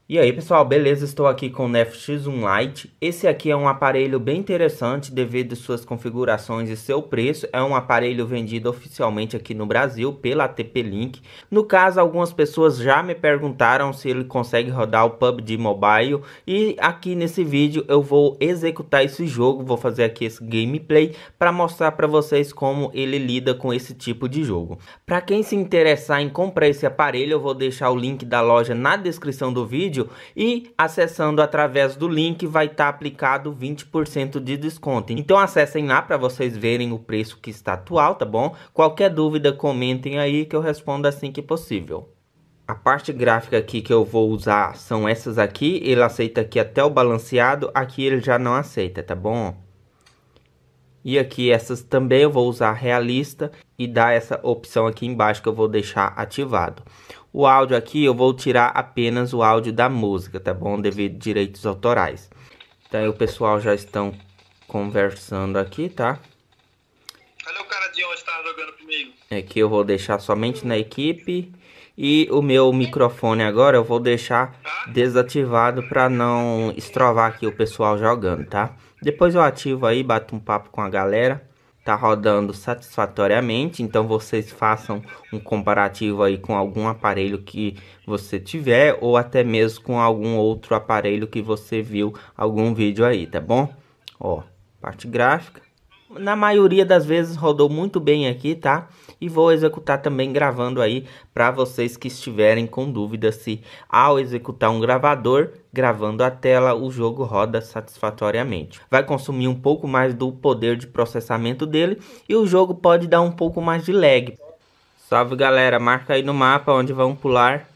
E aí pessoal, beleza? Estou aqui com o NEF-X1 Lite. Esse aqui é um aparelho bem interessante devido às suas configurações e seu preço. É um aparelho vendido oficialmente aqui no Brasil pela TP-Link. No caso, algumas pessoas já me perguntaram se ele consegue rodar o PUBG Mobile. E aqui nesse vídeo eu vou executar esse jogo, vou fazer aqui esse gameplay para mostrar para vocês como ele lida com esse tipo de jogo. Para quem se interessar em comprar esse aparelho, eu vou deixar o link da loja na descrição do vídeo. E acessando através do link vai estar aplicado 20% de desconto. Então acessem lá para vocês verem o preço que está atual, tá bom? Qualquer dúvida comentem aí que eu respondo assim que possível. A parte gráfica aqui que eu vou usar são essas aqui. Ele aceita aqui até o balanceado, aqui ele já não aceita, tá bom? E aqui essas também eu vou usar realista e dar essa opção aqui embaixo que eu vou deixar ativado. O áudio aqui eu vou tirar apenas o áudio da música, tá bom? Devido a direitos autorais. Então aí o pessoal já estão conversando aqui, tá? Cadê o cara de onde estava jogando comigo? Aqui eu vou deixar somente na equipe. E o meu microfone agora eu vou deixar desativado para não estrovar aqui o pessoal jogando, tá? Depois eu ativo aí, bato um papo com a galera. Tá rodando satisfatoriamente, então vocês façam um comparativo aí com algum aparelho que você tiver ou até mesmo com algum outro aparelho que você viu algum vídeo aí, tá bom? Ó, parte gráfica. Na maioria das vezes rodou muito bem aqui, tá? E vou executar também gravando aí para vocês que estiverem com dúvida se ao executar um gravador, gravando a tela, o jogo roda satisfatoriamente. Vai consumir um pouco mais do poder de processamento dele e o jogo pode dar um pouco mais de lag. Salve galera, marca aí no mapa onde vão pular.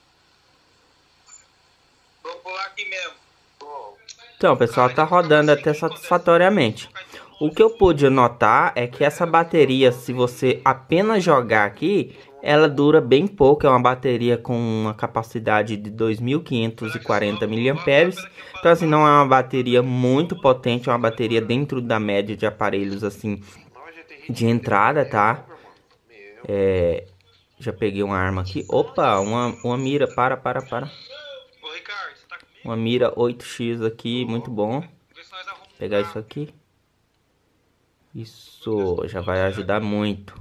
Vou pular aqui mesmo. Então, o pessoal tá rodando até satisfatoriamente. O que eu pude notar é que essa bateria, se você apenas jogar aqui, ela dura bem pouco. É uma bateria com uma capacidade de 2.540 mAh. Então, assim, não é uma bateria muito potente, é uma bateria dentro da média de aparelhos, assim, de entrada, tá? Já peguei uma arma aqui. Opa, uma mira, para. Ô Ricardo, você tá comigo? Uma mira 8x aqui, muito bom. Vê se nós arrumamos um Pegar isso carro. aqui. Isso já vai ajudar muito.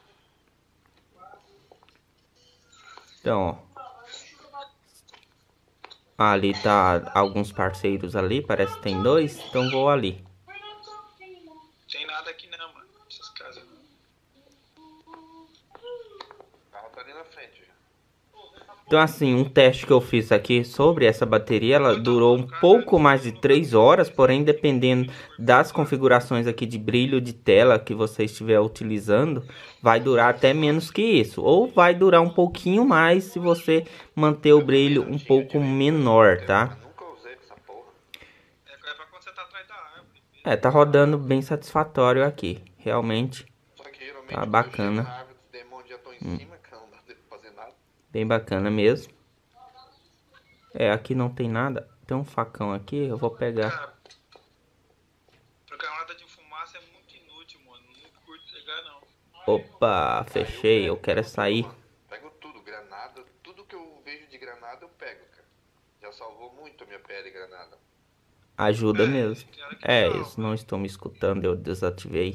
Então, ó. Ali tá alguns parceiros ali, parece que tem dois, então vou ali. Tem nada aqui não, mano. Essas casas não. O carro tá ali na frente já. Então assim, um teste que eu fiz aqui sobre essa bateria, ela durou um pouco mais de 3 horas, porém dependendo das configurações aqui de brilho de tela que você estiver utilizando, vai durar até menos que isso. Ou vai durar um pouquinho mais se você manter o brilho um pouco menor, tá? Nunca usei essa porra. É pra quando você tá atrás da árvore. Tá rodando bem satisfatório aqui, realmente Só que geralmente tá quando eu chego na bacana. árvore dos demônios já tô em cima, que não dá pra fazer nada. Bem bacana mesmo. Aqui não tem nada. Tem um facão aqui, eu vou pegar. Cara, granada de fumaça é muito inútil, mano. Não curto pegar não. Opa, fechei. Eu quero sair. Pego tudo, granada, tudo que eu vejo de granada eu pego, cara. Já salvou muito a minha pele granada. Ajuda mesmo. Tem hora que Eles salva. não estão me escutando, eu desativei.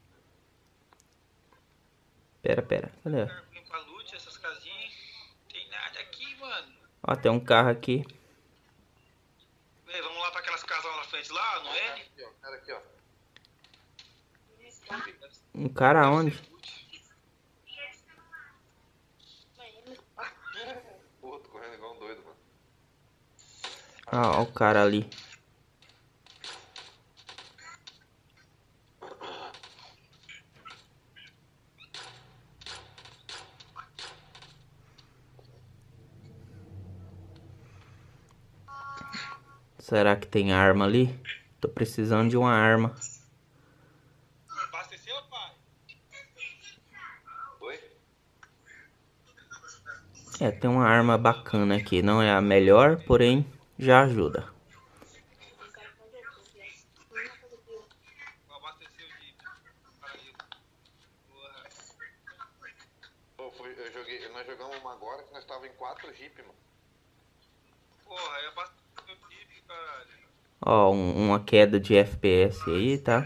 Pera. Cadê? Limpa loot, essas casinhas. Tem nada aqui, mano. Ó, tem um carro aqui. Vem, vamos lá pra aquelas casas lá na frente, lá no N. Aqui, ó, cara aqui, ó. Um cara onde? Porra, tô correndo igual um doido, mano. Ah, ó o cara ali. Será que tem arma ali? Tô precisando de uma arma. Abasteceu, pai? Oi? Tem uma arma bacana aqui. Não é a melhor, porém já ajuda. Vou abastecer o Jeep. Aí. Porra. Pô, nós jogamos uma agora que nós tava em 4 Jeep, mano. Porra, Ó, uma queda de FPS aí, tá?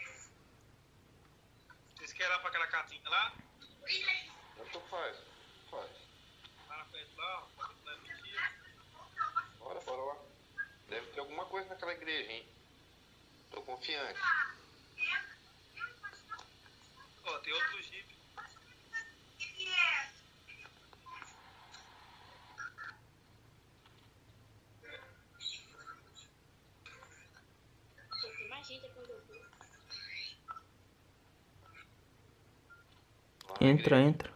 Vocês querem ir lá pra aquela casinha lá? Então faz. Faz. Lá na frente lá, ó. Não é mentira. Bora lá. Deve ter alguma coisa naquela igreja, hein? Tô confiante. Ó, tem outro jeep. Tem mais gente aqui onde eu vou. Lá na Entra, igreja. entra.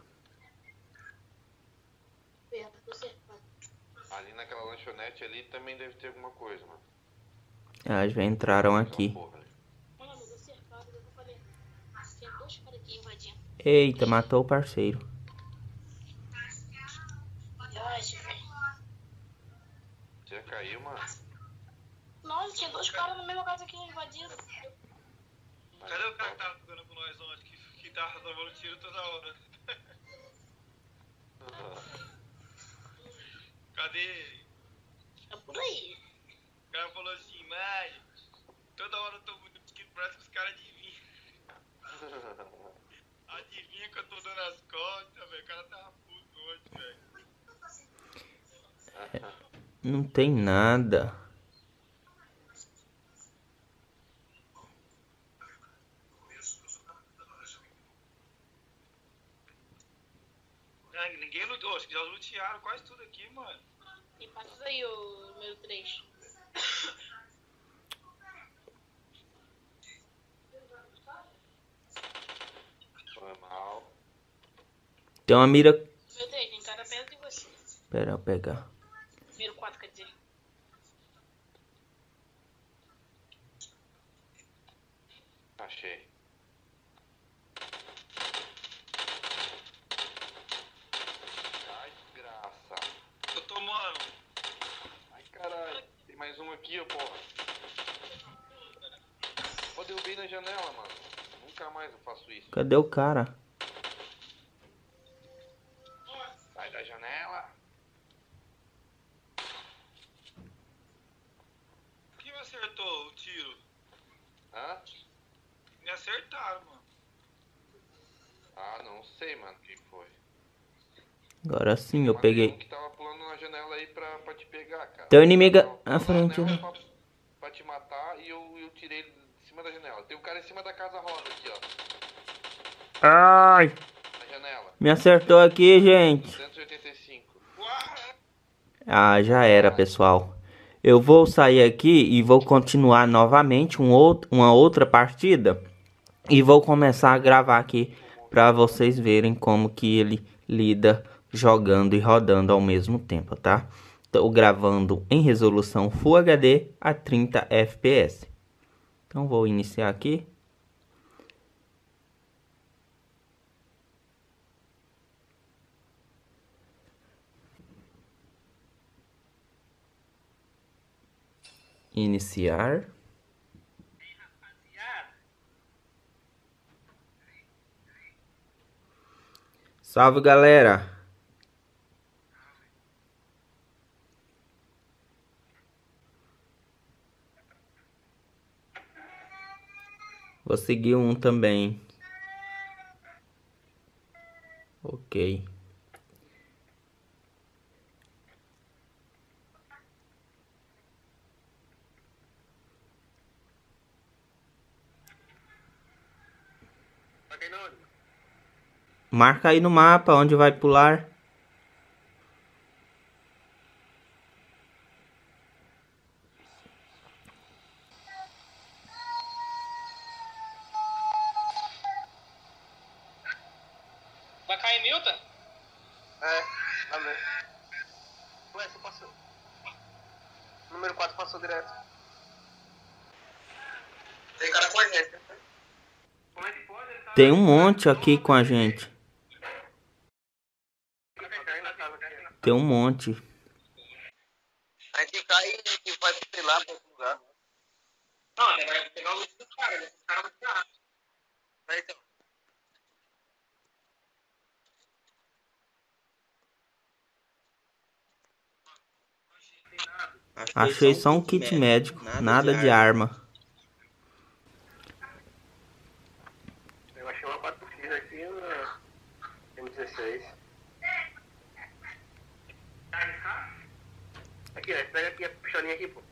Perto do cercado. Ali naquela lanchonete ali também deve ter alguma coisa, mano. Ah, já entraram aqui. Aquela porra, né? Olha, amigo, o cercado, eu falei. Tem dois caras aqui invadindo. Eita, matou o parceiro. Viagem, velho. Já caiu, mano. Nossa, tinha dois caras na mesma casa aqui invadindo. Cadê o cara que tava jogando com nós ontem? Que tava tomando tiro toda hora? Cadê ele? É por aí. O cara falou assim, mãe, toda hora eu tô muito mosquito, parece que os caras adivinham. Adivinha que eu tô dando as costas, velho. O cara tava puto hoje, velho. Não tem nada. Ninguém lutou, acho que já lutearam quase tudo aqui, mano. E passa aí o número 3. Foi mal. Tem uma mira. Número 3, tem cara perto de você. Pera, eu pegar. Número 4, quer dizer. Achei. Ai, desgraça. Tô tomando. Ai, caralho. Tem mais um aqui, ó, porra. Ó, derrubei na janela, mano. Nunca mais eu faço isso. Cadê o cara? Sai da janela. Quem me acertou o tiro? Hã? Me acertaram, mano. Ah, não sei, mano, quem foi. Agora sim, eu Matei um peguei. que tava pulando na janela aí pra te pegar, cara. Tem um inimigo Tava à pulando frente, na né? janela pra te matar e eu tirei ele de cima da janela. Tem um cara em cima da casa rosa aqui, ó. Ai! Na janela. Me acertou aqui, gente. 285. Ah, já era, pessoal. Eu vou sair aqui e vou continuar novamente uma outra partida. E vou começar a gravar aqui para vocês verem como que ele lida jogando e rodando ao mesmo tempo, tá? Estou gravando em resolução Full HD a 30 FPS. Então vou iniciar aqui. Iniciar. Salve, galera. Vou seguir um também. Ok. Marca aí no mapa onde vai pular. Vai cair Milton? É, amém. Ué, você passou. Número 4 passou direto. Tem cara com a gente. Como é que pode? Ele tá... Tem um monte aqui com a gente. Tem um monte. A gente cai e vai, sei lá, pra outro lugar. Não, ele vai pegar o lixo dos caras. Os caras vão tirar. Vai então. Não tem nada. Achei só um kit médico, nada de arma. Eu achei uma 4x aqui na M16. Aqui, ó, pega aqui a pistolinha aqui, pô.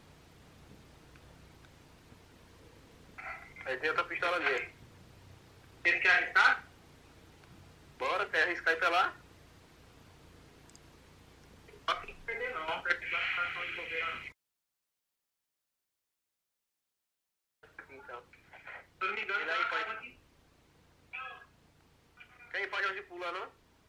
Aí tem outra pistola ali. Ele quer arriscar? Bora, quer arriscar e ir pra lá? Não tem que perder não, porque vai ficar só de bobeira não. Então. Se eu não me engano, aí pode... Quem pode onde pula, não?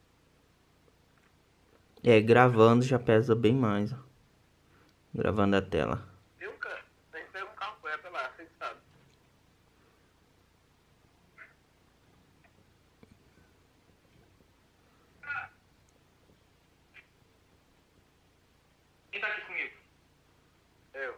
É, gravando já pesa bem mais, ó. Gravando a tela. Viu, cara? A gente pega um carro com ela pra lá, você sabe. Quem tá aqui comigo? Eu.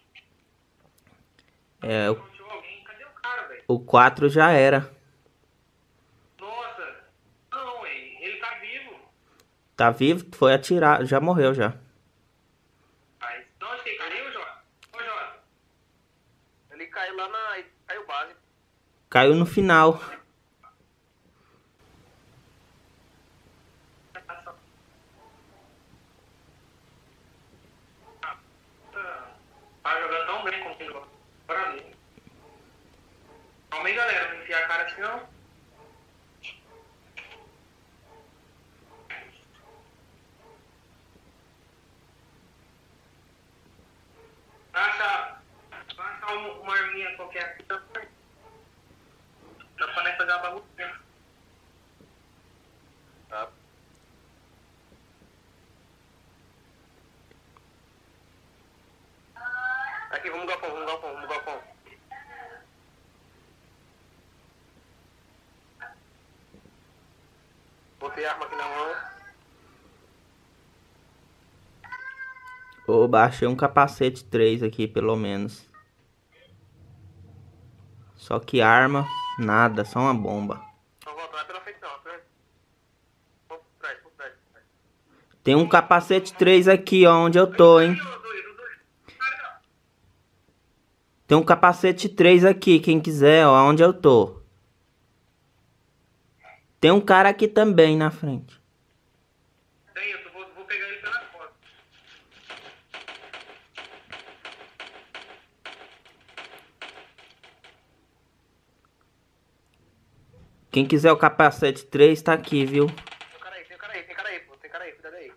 É, Cadê o cara, velho? o 4 já era. Nossa! Não, ele tá vivo. Tá vivo, foi atirar, já morreu já. Mas, não, acho que ele caiu, Jota. Ô, Jota. Ele caiu lá na... Caiu base. Caiu no final. Tá jogando tão bem como ele gosta. Bora ali. Calma aí, galera. Não enfiar a cara assim, não. Vai achar uma arminha qualquer aqui. Dá pra nós fazer uma bagunça. Tá. Aqui, vamos galpão, vamos galpão, vamos galpão. Botei a arma aqui na mão. Eu baixei um capacete 3 aqui, pelo menos. Só que arma, nada, só uma bomba. Não vou atrás pela frente, não. Por trás, por trás. Tem um capacete 3 aqui, ó, onde eu tô, hein. Tem um capacete 3 aqui, quem quiser, ó, onde eu tô. Tem um cara aqui também na frente. Tem, eu vou pegar ele pela foto. Quem quiser o capacete 3 tá aqui, viu? Tem um cara aí, pô. Tem cara aí, cuidado aí.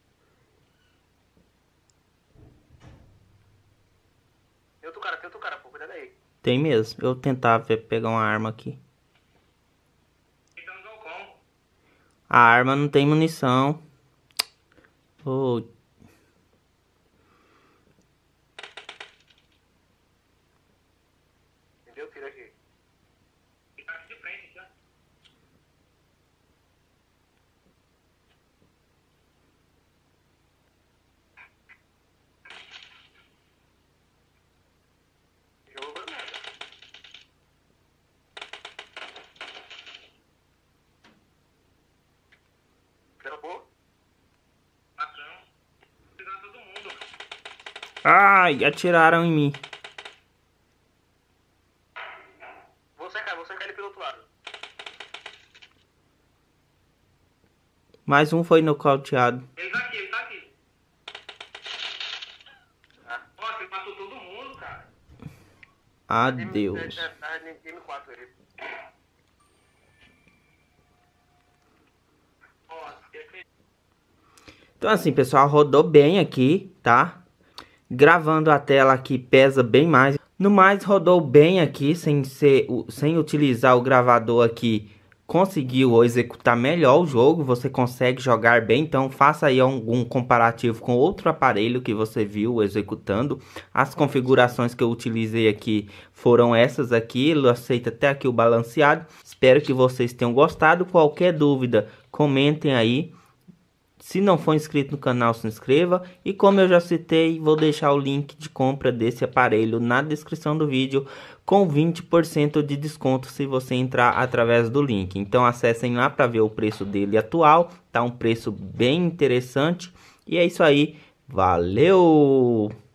Tem outro cara, pô, cuidado aí. Tem mesmo. Eu tentava pegar uma arma aqui. Fica no galpão. A arma não tem munição. Oh. Entendeu? Tira aqui. Fica aqui de frente, já. Jogo nada. Derrubou? Patrão. Pegando todo mundo. Ai, atiraram em mim. Vou secar ele pelo outro lado. Mais um foi nocauteado. Ele tá aqui. Nossa, ele matou todo mundo, cara. Adeus. Tá M4 ele. Então assim, pessoal, rodou bem aqui, tá? Gravando a tela aqui pesa bem mais. No mais, rodou bem aqui, sem utilizar o gravador aqui. Conseguiu executar melhor o jogo, você consegue jogar bem, então faça aí algum comparativo com outro aparelho que você viu executando. As configurações que eu utilizei aqui foram essas aqui, ele aceita até aqui o balanceado. Espero que vocês tenham gostado, qualquer dúvida comentem aí. Se não for inscrito no canal, se inscreva. E como eu já citei, vou deixar o link de compra desse aparelho na descrição do vídeo, com 20% de desconto se você entrar através do link. Então acessem lá para ver o preço dele atual, tá um preço bem interessante. E é isso aí, Valeu!